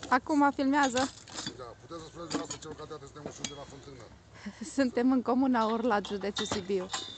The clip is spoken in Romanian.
Acum filmează. Da, puteți să spuneți de asta celor care suntem ușor de la fântână. Suntem în comuna Orlat, județul Sibiu.